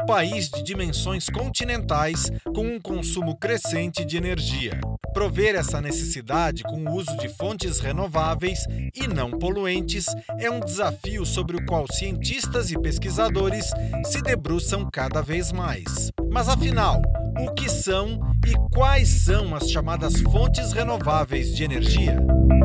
país de dimensões continentais com um consumo crescente de energia. Prover essa necessidade com o uso de fontes renováveis e não poluentes é um desafio sobre o qual cientistas e pesquisadores se debruçam cada vez mais. Mas afinal, o que são e quais são as chamadas fontes renováveis de energia?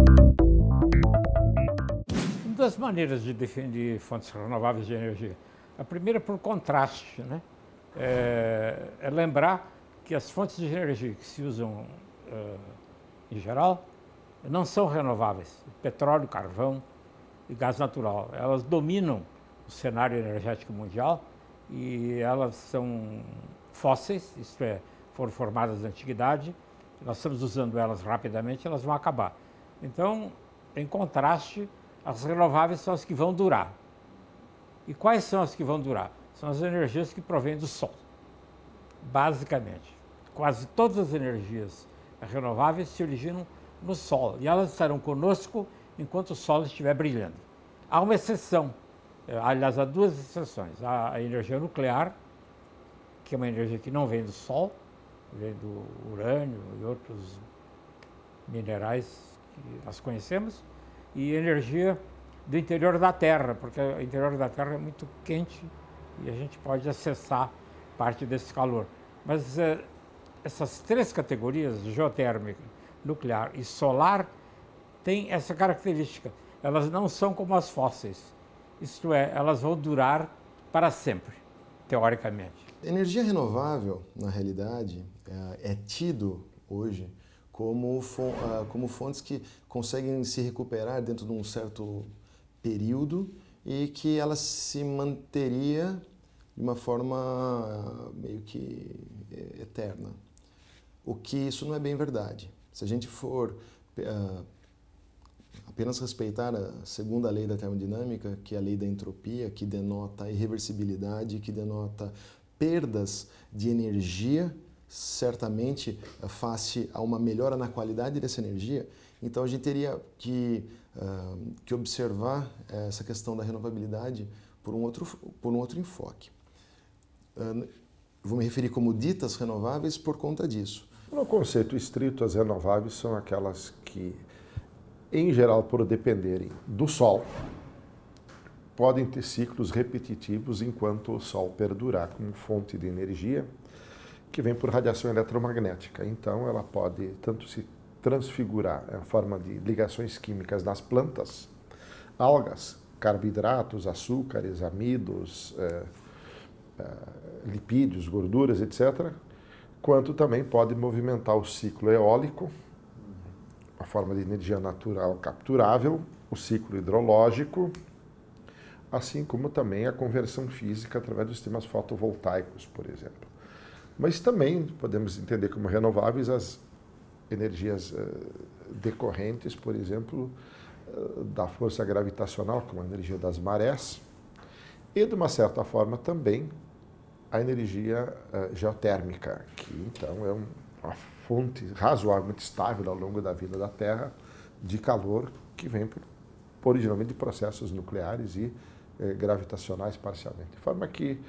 Uma das maneiras de definir fontes renováveis de energia, a primeira por contraste, né? É lembrar que as fontes de energia que se usam em geral não são renováveis. Petróleo, carvão e gás natural. Elas dominam o cenário energético mundial e elas são fósseis, isto é, foram formadas na antiguidade, nós estamos usando elas rapidamente, elas vão acabar. Então, em contraste, as renováveis são as que vão durar. E quais são as que vão durar? São as energias que provêm do Sol, basicamente. Quase todas as energias renováveis se originam no Sol e elas estarão conosco enquanto o Sol estiver brilhando. Há uma exceção, aliás, há duas exceções. Há a energia nuclear, que é uma energia que não vem do Sol, vem do urânio e outros minerais que nós conhecemos, e energia do interior da Terra, porque o interior da Terra é muito quente e a gente pode acessar parte desse calor. Mas essas três categorias, geotérmica, nuclear e solar, têm essa característica. Elas não são como as fósseis, isto é, elas vão durar para sempre, teoricamente. Energia renovável, na realidade, é tido hoje como fontes que conseguem se recuperar dentro de um certo período e que ela se manteria de uma forma meio que eterna. O que isso não é bem verdade. Se a gente for apenas respeitar a segunda lei da termodinâmica, que é a lei da entropia, que denota a irreversibilidade, que denota perdas de energia, certamente face a uma melhora na qualidade dessa energia, então a gente teria que observar essa questão da renovabilidade por um outro enfoque. Vou me referir como ditas renováveis por conta disso. No conceito estrito, as renováveis são aquelas que, em geral, por dependerem do Sol, podem ter ciclos repetitivos enquanto o Sol perdurar como fonte de energia que vem por radiação eletromagnética. Então, ela pode tanto se transfigurar em forma de ligações químicas nas plantas, algas, carboidratos, açúcares, amidos, lipídios, gorduras, etc., quanto também pode movimentar o ciclo eólico, uma forma de energia natural capturável, o ciclo hidrológico, assim como também a conversão física através dos sistemas fotovoltaicos, por exemplo. Mas também podemos entender como renováveis as energias decorrentes, por exemplo, da força gravitacional, como a energia das marés, e, de uma certa forma, também a energia geotérmica, que, então, é uma fonte razoavelmente estável ao longo da vida da Terra de calor que vem originalmente de processos nucleares e gravitacionais parcialmente. De forma que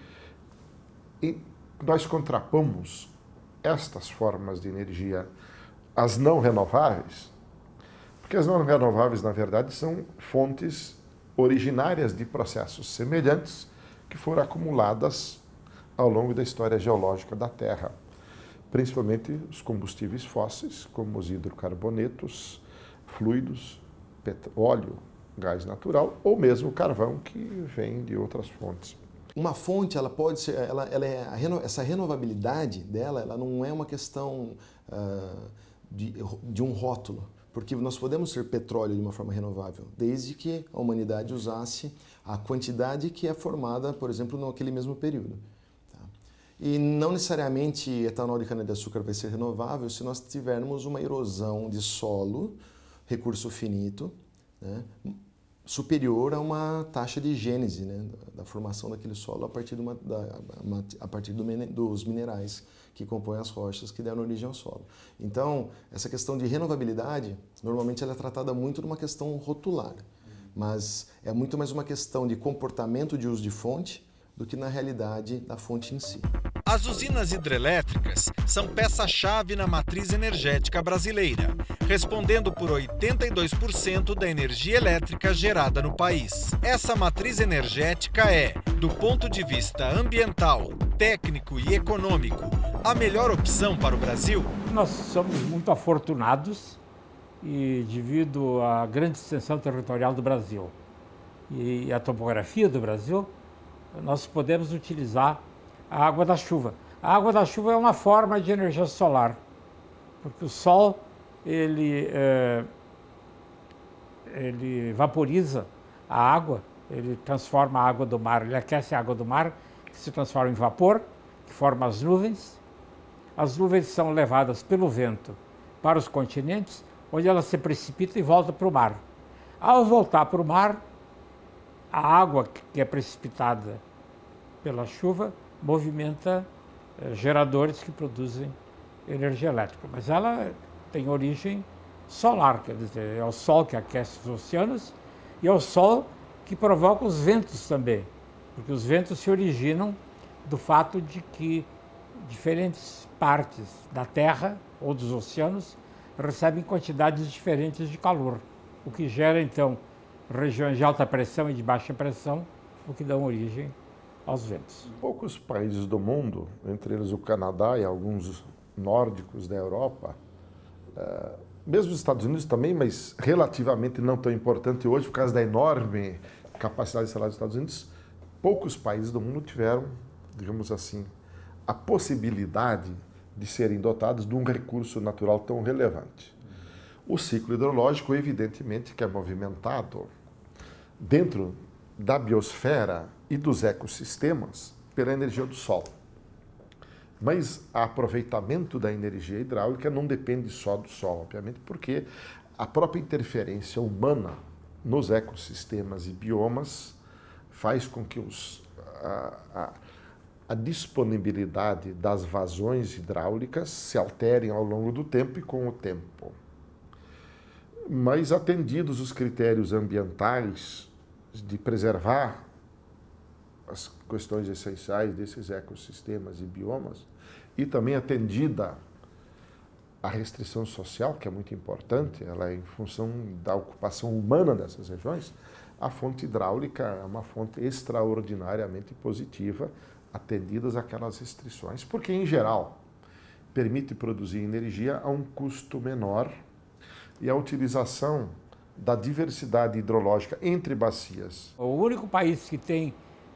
nós contrapomos estas formas de energia às não renováveis, porque as não renováveis, na verdade, são fontes originárias de processos semelhantes que foram acumuladas ao longo da história geológica da Terra, principalmente os combustíveis fósseis, como os hidrocarbonetos, fluidos, óleo, gás natural, ou mesmo o carvão, que vem de outras fontes. Uma fonte, ela pode ser, essa renovabilidade dela, ela não é uma questão de um rótulo, porque nós podemos ter petróleo de uma forma renovável, desde que a humanidade usasse a quantidade que é formada, por exemplo, naquele mesmo período. Tá? E não necessariamente etanol de cana-de-açúcar vai ser renovável se nós tivermos uma erosão de solo, recurso finito, né, superior a uma taxa de gênese, né, da formação daquele solo a partir dos minerais que compõem as rochas que deram origem ao solo. Então, essa questão de renovabilidade, normalmente ela é tratada muito numa questão rotular, mas é muito mais uma questão de comportamento de uso de fonte do que na realidade da fonte em si. As usinas hidrelétricas são peça-chave na matriz energética brasileira, respondendo por 82% da energia elétrica gerada no país. Essa matriz energética é, do ponto de vista ambiental, técnico e econômico, a melhor opção para o Brasil? Nós somos muito afortunados e, devido à grande extensão territorial do Brasil e à topografia do Brasil, nós podemos utilizar a água da chuva. A água da chuva é uma forma de energia solar, porque o sol ele vaporiza a água, ele transforma a água do mar, ele aquece a água do mar, que se transforma em vapor, que forma as nuvens. As nuvens são levadas pelo vento para os continentes, onde elas se precipitam e voltam para o mar. Ao voltar para o mar, a água que é precipitada pela chuva movimenta geradores que produzem energia elétrica. Mas ela tem origem solar, quer dizer, é o sol que aquece os oceanos e é o sol que provoca os ventos também, porque os ventos se originam do fato de que diferentes partes da Terra ou dos oceanos recebem quantidades diferentes de calor, o que gera, então, regiões de alta pressão e de baixa pressão, o que dão origem aos ventos. Poucos países do mundo, entre eles o Canadá e alguns nórdicos da Europa, mesmo os Estados Unidos também, mas relativamente não tão importante hoje por causa da enorme capacidade instalar dos Estados Unidos, poucos países do mundo tiveram, digamos assim, a possibilidade de serem dotados de um recurso natural tão relevante. O ciclo hidrológico, evidentemente, que é movimentado dentro da biosfera e dos ecossistemas pela energia do Sol. Mas o aproveitamento da energia hidráulica não depende só do Sol, obviamente, porque a própria interferência humana nos ecossistemas e biomas faz com que a disponibilidade das vazões hidráulicas se alterem ao longo do tempo e com o tempo. Mas atendidos os critérios ambientais de preservar as questões essenciais desses ecossistemas e biomas, e também atendida a restrição social, que é muito importante, ela é em função da ocupação humana dessas regiões, a fonte hidráulica é uma fonte extraordinariamente positiva, atendidas aquelas restrições, porque, em geral, permite produzir energia a um custo menor e a utilização da diversidade hidrológica entre bacias. O único país que tem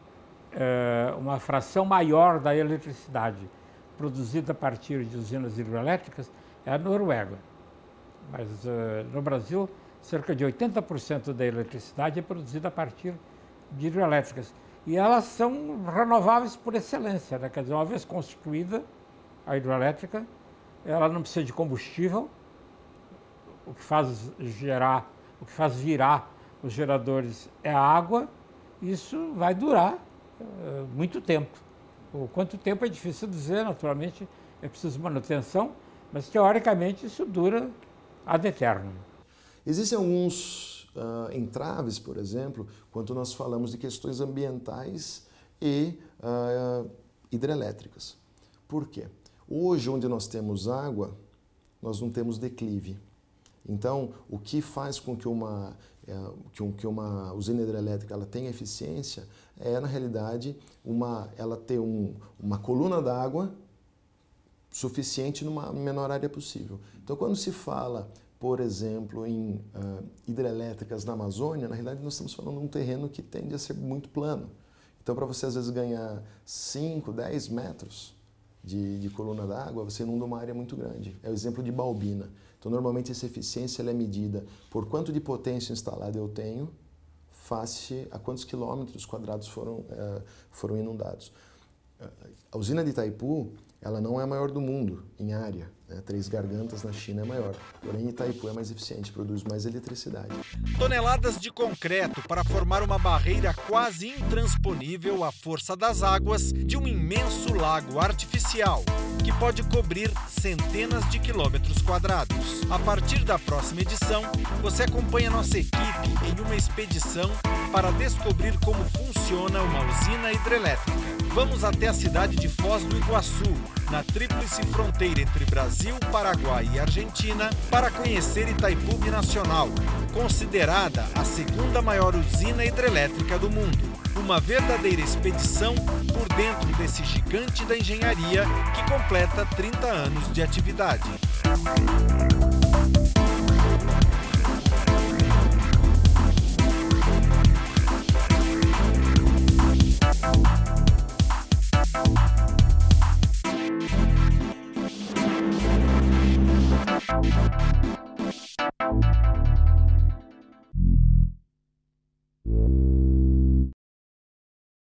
uma fração maior da eletricidade produzida a partir de usinas hidrelétricas é a Noruega. Mas no Brasil, cerca de 80% da eletricidade é produzida a partir de hidrelétricas. E elas são renováveis por excelência, né? Quer dizer, uma vez construída a hidrelétrica, ela não precisa de combustível, o que faz virar os geradores é a água. Isso vai durar muito tempo. O quanto tempo é difícil dizer, naturalmente, é preciso manutenção, mas teoricamente isso dura ad eternum. Existem alguns entraves, por exemplo, quando nós falamos de questões ambientais e hidrelétricas. Por quê? Hoje, onde nós temos água, nós não temos declive. Então, o que faz com que uma usina hidrelétrica ela tenha eficiência é, na realidade, ela ter uma coluna d'água suficiente numa menor área possível. Então, quando se fala, por exemplo, em hidrelétricas na Amazônia, na realidade nós estamos falando de um terreno que tende a ser muito plano. Então, para você às vezes ganhar 5, 10 metros de coluna d'água, você inunda uma área muito grande. É o exemplo de Balbina. Então, normalmente essa eficiência ela é medida por quanto de potência instalada eu tenho, face a quantos quilômetros quadrados foram inundados. A usina de Itaipu, Ela não é a maior do mundo em área, né? Três Gargantas na China é maior, porém Itaipu é mais eficiente, produz mais eletricidade. Toneladas de concreto para formar uma barreira quase intransponível à força das águas de um imenso lago artificial, que pode cobrir centenas de quilômetros quadrados. A partir da próxima edição, você acompanha nossa equipe em uma expedição para descobrir como funciona uma usina hidrelétrica. Vamos até a cidade de Foz do Iguaçu, na tríplice fronteira entre Brasil, Paraguai e Argentina, para conhecer Itaipu Binacional, considerada a segunda maior usina hidrelétrica do mundo. Uma verdadeira expedição por dentro desse gigante da engenharia que completa 30 anos de atividade.